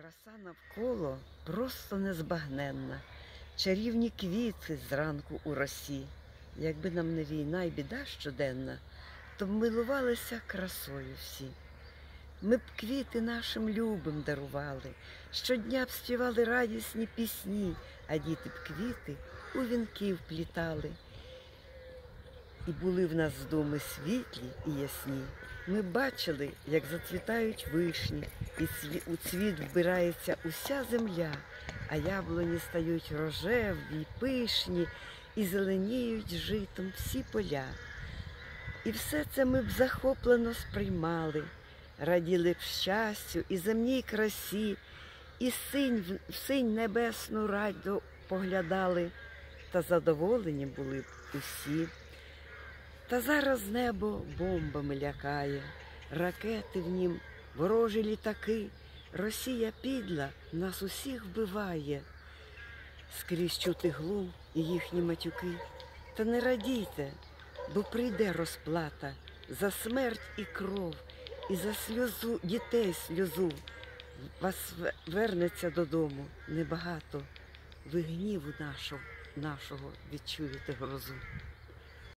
Краса навколо просто незбагненна, чарівні квіти зранку у росі. Якби нам не війна й біда щоденна, то б милувалися красою всі. Ми б квіти нашим любим дарували, щодня б співали радісні пісні, а діти б квіти у вінки вплітали. І були в нас думи світлі і ясні. Ми бачили, як зацвітають вишні, і у цвіт вбирається уся земля, а яблуні стають рожеві й пишні, і зеленіють житом всі поля. І все це ми б захоплено сприймали, раділи б щастю і земній красі, і в синь небесну радо поглядали, та задоволені були б усі. Та зараз небо бомбами лякає, ракети в нім, ворожі літаки, Росія підла нас усіх вбиває. Скрізь чути глум і їхні матюки. Та не радійте, бо прийде розплата за смерть і кров, і за сльозу дітей сльозу. Вас вернеться додому небагато, ви гніву нашого відчуєте грозу.